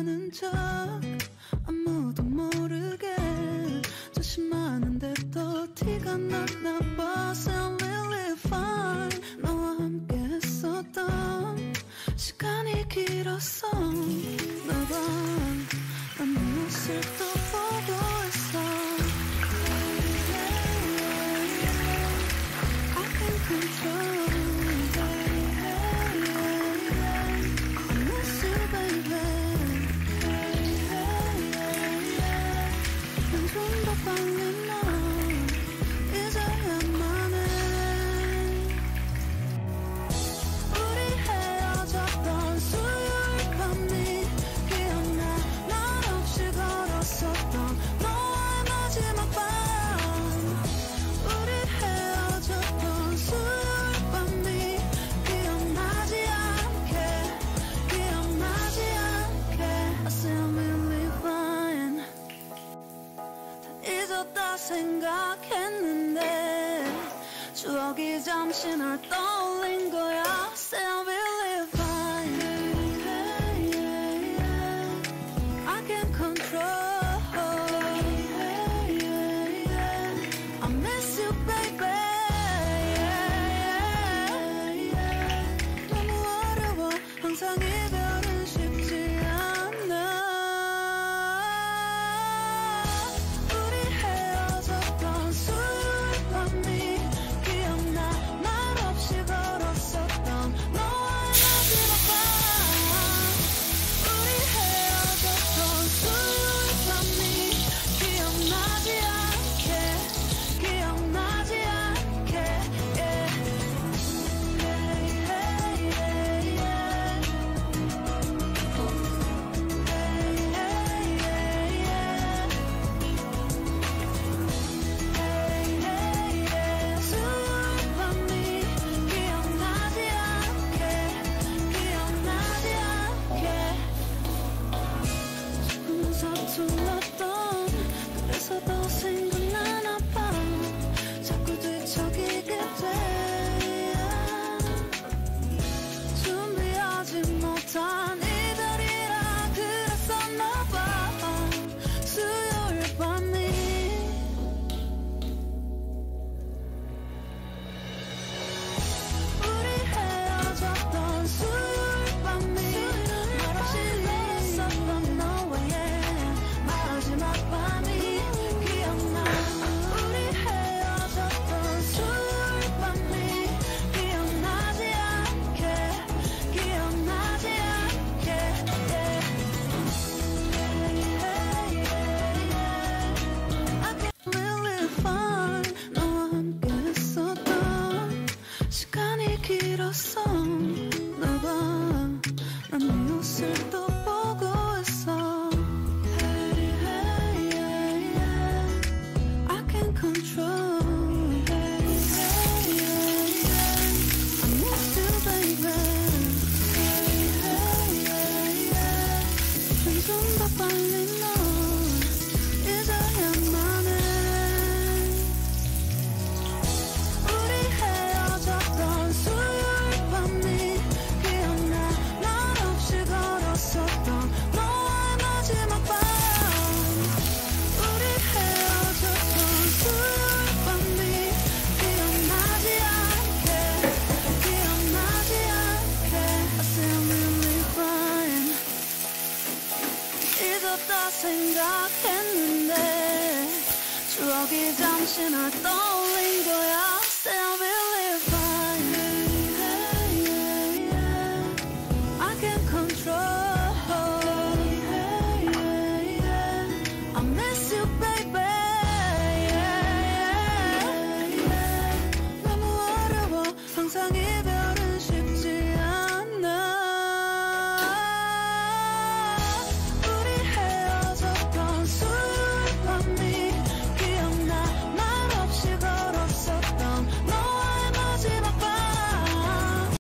아는 척 아무도 모르게 조심하는데도 티가 났나 봐. Sound really fine. 너와 함께 했었던 시간이 길었어. 너가 난 네 모습 또 보고 있어. I can't control. 생각했는데 추억이 잠시 널 떠올린 거야. Sound really fine. I can't control. I miss you baby. 너무 어려워 항상 이별은 쉽지 않아. 그래서 더 생각나나 봐. 자꾸 뒤척이게 돼. 준비하지 못한 이별이라 그랬었나 봐. 수요일 밤이 우리 헤어졌던 수요일 밤이 말없이 내렸었던 너와의 마지막 밤이 기억나. 우리 헤어졌던 수요일 밤이 기억나지 않게 기억나지 않게 I can't really find. 너와 함께 했었던 시간이 길었어. 너가 난 네 옷을 또 보고 있어. I can't control. I miss you baby. 좀 더 빨리 넌 잊어야만 해. 우리 헤어졌던 수요일 밤이 기억나. 날 없이 걸었었던 너와의 마지막 밤. 우리 헤어졌던 수요일 밤이 기억나지 않게 기억나지 않게 I sound really fine. 잊었다 생각했는데 추억이 잠시 널 떠올려.